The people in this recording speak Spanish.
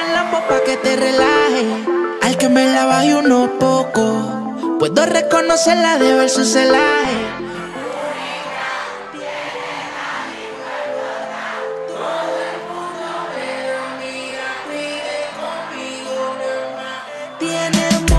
en Lambo pa' que te relaje. Al que me la baje unos pocos, puedo reconocerla de ver su celaje. Tiene